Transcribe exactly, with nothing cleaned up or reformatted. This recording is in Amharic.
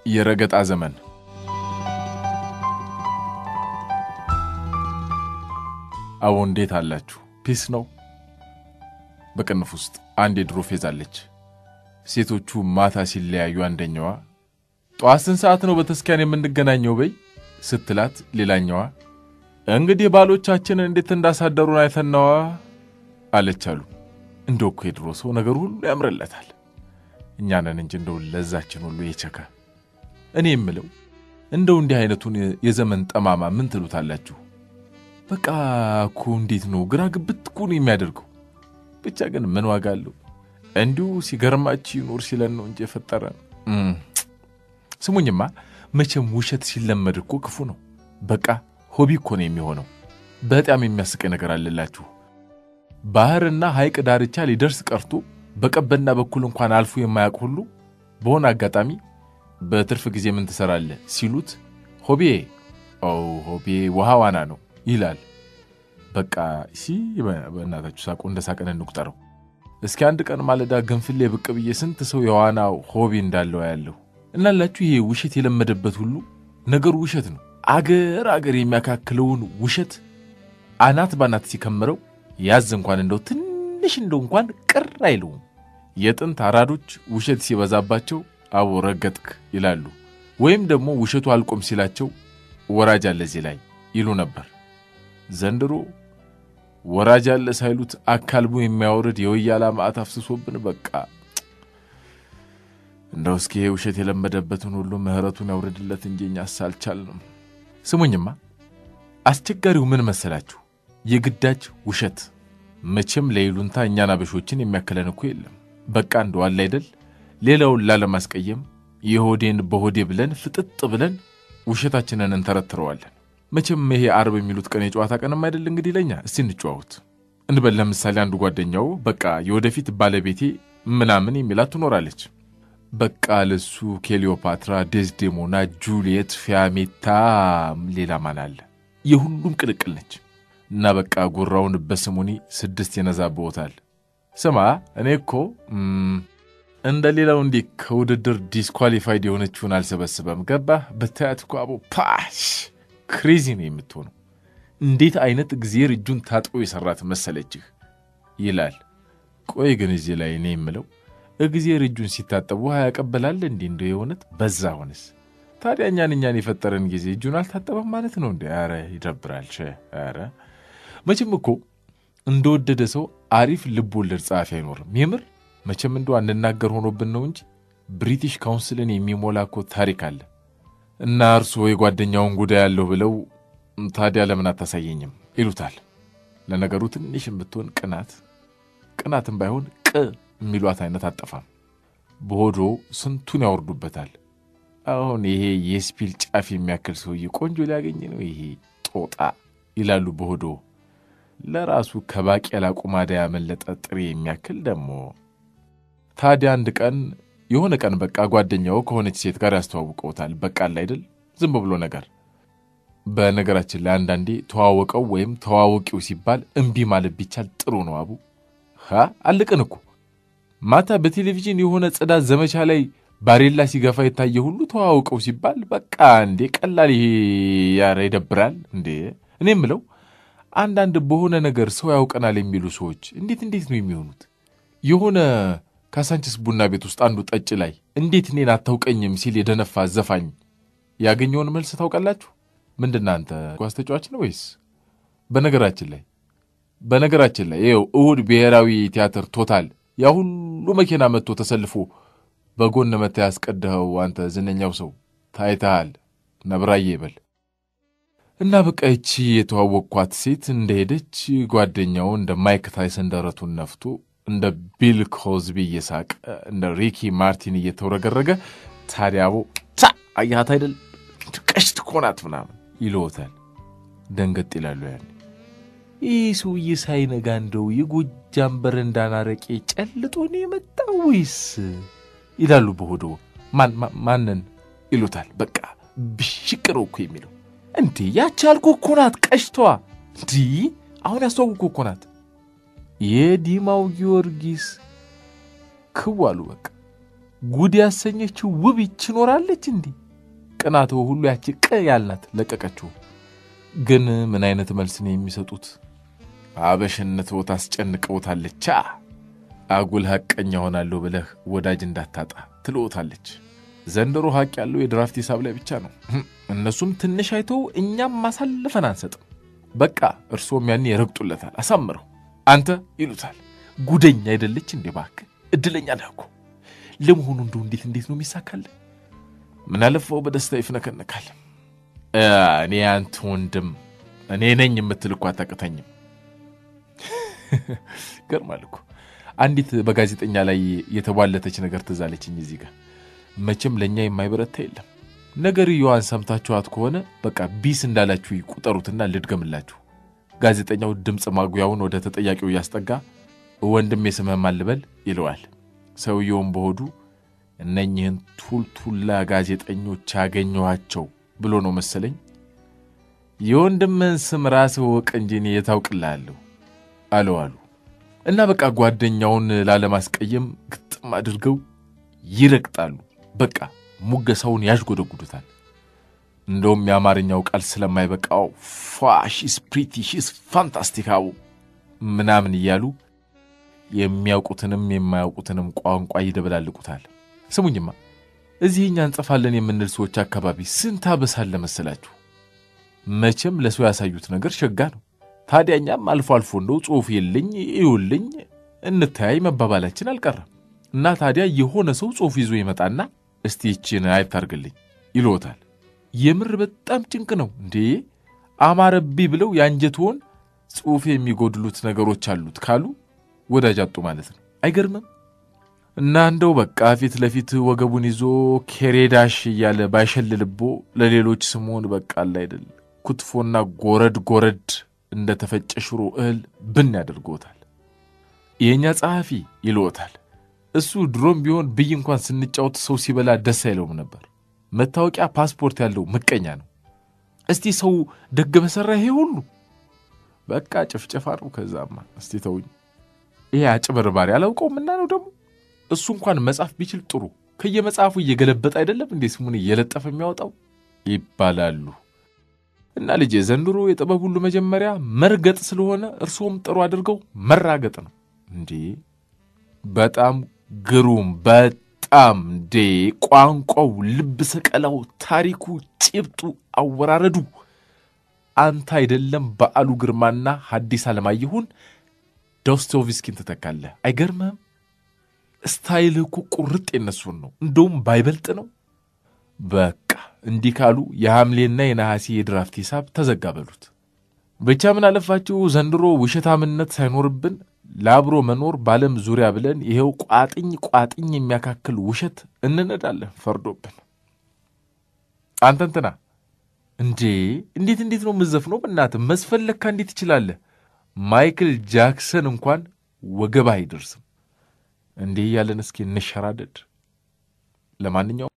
yeregeta zemen አዎ እንዴት አላችሁ ፒስ ነው በቀንፍ ውስጥ አንድ የድሮ ፌዛለች ሴቶቹ ማታ ሲለያዩ አንደኛዋ ጧስን ሰዓት ነው በተስኪያን የምንገናኘው በይ ስትላት ሌላኛዋ እንግዲህ ባሎቻችን እንዴት እንዳሳደሩን አይተናዋ አለቻሉ እንደው እኮ የድሮ ሰው ነገር ሁሉ ያምርለታል እኛ ነን እንጂ እንደው ለዛችን ሁሉ የቸካ እኔ የምለው እንደው እንዲህ አይነቱን የዘመን ጠማማ ምን ትሉታላችሁ በቃ እኮ እንዴት ነው ግራ ግብት እኮ ነው የሚያደርገው ብቻ ግን ምን ዋጋ አለው እንዲሁ ሲገርማች ይኖር ሲለን ነው እንጂ ፈጠረን ስሙኝማ መቼም ውሸት ሲለመድ እኮ ክፉ ነው በቃ ሆቢ እኮ ነው የሚሆነው በጣም የሚያስቀኝ ነገር አለላችሁ ባህርና ሐይቅ ዳርቻ ሊደርስ ቀርቶ በቀበና በኩል እንኳን አልፎ የማያውቅ ሁሉ በሆነ አጋጣሚ በትርፍ ጊዜ ምን ትሰራለህ ሲሉት ሆቢ ኦ ሆቢ ውሃዋና ነው ይላል በቃ እሺ በእናታችሁ ሳቁ እንደሳቀን እንቁጠረው እስኪ አንድ ቀን ማለዳ ገንፍሌ ብቅ ብዬ ስንት ሰው የዋናው ሆቢ እንዳለው ያለው እናላችሁ ይሄ ውሸት የለመደበት ሁሉ ነገሩ ውሸት ነው አገር አገር የሚያካክለውን ውሸት አናት ባናት ሲከመረው ያዝ እንኳን እንደው ትንሽ እንደው እንኳን ቅር አይሉም የጥንት አራዶች ውሸት ሲበዛባቸው አቦ ረገጥክ ይላሉ ወይም ደግሞ ውሸቱ አልቆም ሲላቸው ወራጅ አለ እዚህ ላይ ይሉ ነበር ዘንድሮ ወራጅ አለ ሳይሉት አካልቡ የሚያወርድ የወያላ ማአት አፍስሶብን በቃ እንደው እስኪ ውሸት የለመደበትን ሁሉ ምህረቱን ያውርድለት እንጂኛ ሳልቻልንም ስሙኝማ አስቸጋሪው ምን መሰላችሁ የግዳጅ ውሸት መቼም ለይሉንታ እኛና በሾችን የሚያከለን እኮ የለም በቃ እንደው አለ አይደል ሌላውን ላለማስቀየም የሆዴን በሆዴ ብለን ፍጥጥ ብለን ውሸታችንን እንተረትረዋለን መቼም ይሄ አርብ የሚሉት ቀን የጨዋታ ቀንም አይደል እንግዲህ ለኛ እስቲ እንጫወት እንበል ለምሳሌ አንዱ ጓደኛው በቃ የወደፊት ባለቤቴ ምናምን የሚላት ትኖራለች በቃ ለሱ ክሊዮፓትራ ዴዝዴሞና ጁሊየት ፊያሜታ ሌላ ማን አለ የሁሉም ቅልቅል ነች እና በቃ ጉራውን በስሙኒ ስድስት የነዛበውታል ስማ እኔ እኮ እንደሌላው እንዲ ከውድድር ዲስኳሊፋይድ የሆነችውን አልሰበስበም ገባ በታያት እኮ አቦ ፓሽ ክሬዚ ነው የምትሆነው እንዴት አይነት እግዚአብሔር እጁን ታጥቆ የሰራት መሰለችህ ይላል ቆይ ግን እዚህ ላይ እኔ የምለው እግዚአብሔር እጁን ሲታጠቡ ያቀበላል እንዴ እንደው የሆነት በዛ ሆነስ ታዲያ እኛን እኛን የፈጠረን ጊዜ እጁን አልታጠበም ማለት ነው እንዴ አረ ይደብራል ሸ አረ መቼም እኮ እንደወደደ ሰው አሪፍ ልቦለድ ጻፊ አይኖርም የምር መቼም እንደው አንናገር ሆኖብን ነው እንጂ ብሪቲሽ ካውንስልን የሚሞላኮ ታሪክ አለ እና እርሱ የጓደኛውን ጉዳይ ያለው ብለው ታዲያ ለምን አታሳየኝም ይሉታል ለነገሩ ትንሽም ብትሆን ቅናት ቅናትም ባይሆን ቅ የሚሏት አይነት አጠፋም በሆዶ ስንቱን ያወርዱበታል አሁን ይሄ የስፒል ጫፍ የሚያክል ሰው ቆንጆ ሊያገኝ ነው ይሄ ጦጣ ይላሉ በሆዶ ለራሱ ከባቄላ ቁማዳ ያመለጠ ጥሬ የሚያክል ደሞ ታዲያ አንድ ቀን የሆነ ቀን በቃ ጓደኛው ከሆነች ሴት ጋር ያስተዋውቀውታል በቃ አይደል ዝም ብሎ ነገር በነገራችን ላይ አንዳንዴ ተዋወቀው ወይም ተዋወቂው ሲባል እንቢ ማለት ቢቻል ጥሩ ነው አቡ ሀ አልቀን እኮ ማታ በቴሌቪዥን የሆነ ጽዳት ዘመቻ ላይ ባሬላ ሲገፋ የታየ ሁሉ ተዋወቀው ሲባል በቃ እንዴ ቀላል ይሄ ያረ ይደብራል እንዴ እኔም ምለው አንዳንድ በሆነ ነገር ሰው ያውቀናል የሚሉ ሰዎች እንዴት እንዴት ነው የሚሆኑት የሆነ ካሳንቺስ ቡና ቤት ውስጥ አንዱ ጠጭ ላይ እንዴት እኔን አታውቀኝም ሲል የደነፋ ዘፋኝ ያገኘውን መልስ ታውቃላችሁ ምንድነው አንተ ኳስ ተጫዋች ነው ወይስ በነገራችን ላይ በነገራችን ላይ ይኸው እሁድ ብሔራዊ ቲያትር ቶታል ያ ሁሉ መኪና መጥቶ ተሰልፎ በጎን መታ ያስቀደው አንተ ዝነኛው ሰው ታይታል ነብራዬ ይበል እና በቃ እቺ የተዋወቅኳት ሴት እንደሄደች ጓደኛው እንደ ማይክ ታይሰን ደረቱን ነፍቶ እንደ ቢል ኮዝቢ እየሳቀ እንደ ሪኪ ማርቲን እየተወረገረገ ታዲያው ታ አያት አይደል ቀሽት ኮናት ምናምን ይሎታል ደንገጥ ይላሉ ያኔ ኢሱ ይሳይነጋ እንደው የጎጃም በረንዳና ረቄ ጨልጦ ነው የመጣው ወይስ ይላሉ በሆዶ ማን ማንን ይሉታል በቃ ብሽቅሮ እኮ የሚለው እንዴ ያቻልኩ ኮናት ቀሽቷ እንዴ አሁን ያስተውኩ ኮናት የዲማው ጊዮርጊስ ክዋሉ በቃ ጉድ ያሰኘችው ውብ ይችኖራለች እንዴ ቅናቱ ሁሉ ያቺ ቅ ያልናት ለቀቀችው ግን ምን አይነት መልስ ነው የሚሰጡት አበሽነት ወታ አስጨንቀውታለች አጉል ሐቀኛ ሆናለሁ ብለህ ወዳጅ እንዳታጣ ትሎታለች ዘንድሮ ሐቅ ያለው የድራፍት ሂሳብ ላይ ብቻ ነው እነሱም ትንሽ አይተው እኛም ማሳለፈን አንሰጥም በቃ እርሶም ያኔ ይረግጡለታል አሳምረው አንተ ይሉታል ጉደኛ አይደለች እንዴ ባክ እድለኛ ነህ እኮ ለመሆኑ እንደው እንዴት እንዴት ነው የሚሳካል ምን አለፈው በደስታ ይፍነከነካል እኔ አንተ ወንድም እኔ ነኝ የምትልኳ አታቀተኝም ገርማልኩ አንዲት በጋዜጠኛ ላይ የተባለተች ነገር ተዛለችኝ እዚህ ጋር መቼም ለኛ የማይበረታ የለም ነገር ይዋን ሰምታችኋት ከሆነ በቃ ቢስ እንዳላችሁ ይቁጠሩትና ልድገምላችሁ ጋዜጠኛው ድምጽ ማጉያውን ወደ ተጠያቂው ያስጠጋ ወንድም የስምህ ማልበል ይለዋል ሰውየውም በሆዱ እነኚህን ቱልቱላ ጋዜጠኞች ያገኘዋቸው ብሎ ነው መሰለኝ የወንድምን ስም ራስ ወቅ እንጂ እኔ የታውቅልሃለሁ አለዋሉ እና በቃ ጓደኛውን ላለማስቀየም ግጥም አድርገው ይረግጣሉ በቃ ሙገሳውን ያሽጎደጉዱታል እንደውም የአማርኛው ቃል ስለማይበቃው ፋሺስ ፕሪቲሽስ ፋንታስቲካው ምናምን ይያሉ የሚያውቁትንም የማያውቁትንም ቋንቋ ይደበላልቁታል ስሙኝማ እዚህኛ እንጽፋለን የምንል ሰዎች አካባቢ ስንት አበሳለ መሰላችሁ መቼም ለሰው ያሳዩት ነገር ሸጋ ነው ታዲያኛም አልፎ አልፎ እንደው ጽሁፍ ይልኝ ይውልኝ እንታያይ መባባላችን አልቀረም እና ታዲያ የሆነ ሰው ጽሁፍ ይዞ ይመጣና እስቲ እቺን አይታርግልኝ ይሎታል የምር በጣም ጭንቅ ነው እንዴ አማረቢ ብለው ያንጀቱን ጽሁፍ የሚጎድሉት ነገሮች አሉት ካሉ ወዳጃጡ ማለት ነው አይገርምም እና እንደው በቃ ፊት ለፊት ወገቡን ይዞ ከሬዳሽ ያለ ባይሸልልቦ ለሌሎች ስሙን በቃ አይደል ኩትፎና ጎረድ ጎረድ እንደ ተፈጨሽሮ እህል ብን ያደርጎታል የኛ ጻፊ ይሎታል እሱ ድሮም ቢሆን ብይ እንኳን ስንጫወት ሰው ሲበላ ደስ አይለውም ነበር መታወቂያ ፓስፖርት ያለው መቀኛ ነው እስቲ ሰው ደግ በሰራ ይሄ ሁሉ በቃ ጭፍጨፋሩ ከዛማ እስቲ ተውኝ ይሄ አጭበርባሪ ያላውቀውምና ነው ደሞ እሱ እንኳን መጻፍ ቢችል ጥሩ ከየመጻፉ እየገለበጠ አይደለም እንዴ ስሙን እየለጠፈ የሚያወጣው ይባላሉ እና ልጅ ዘንድሮ የጥበብ ሁሉ መጀመሪያ መርገጥ ስለሆነ እርሶም ጥሩ አድርገው መራገጥ ነው እንዴ በጣም ግሩም በጣም ዴ ቋንቋው ልብ ሰቀላው ታሪኩ ጭብጡ አወራረዱ አንተ አይደለም በአሉ ግርማና ሐዲስ ዓለማየሁን ዶስቶቭስኪን ተተካለ አይገርምም ስታይል እኮ ቁርጥ የነሱን ነው እንደውም ባይበልጥ ነው በቃ እንዲካሉ የሐምሌና የነሐሴ የድራፍት ሂሳብ ተዘጋበሉት ብቻ ምን አለፋችሁ ዘንድሮ ውሸታምነት ሳይኖርብን ላብሮ መኖር ባለም ዙሪያ ብለን ይሄው ቋጥኝ ቋጥኝ የሚያካክል ውሸት እንነዳለን ፈርዶብን አንተንተና እንዴ እንዴት እንዴት ነው መዘፍነው በእናትህ መስፈለካ እንዴት ይችላል ማይክል ጃክሰን እንኳን ወገባ አይደርስም እንዴ ያለን እስኪ እንሸራደድ ለማንኛውም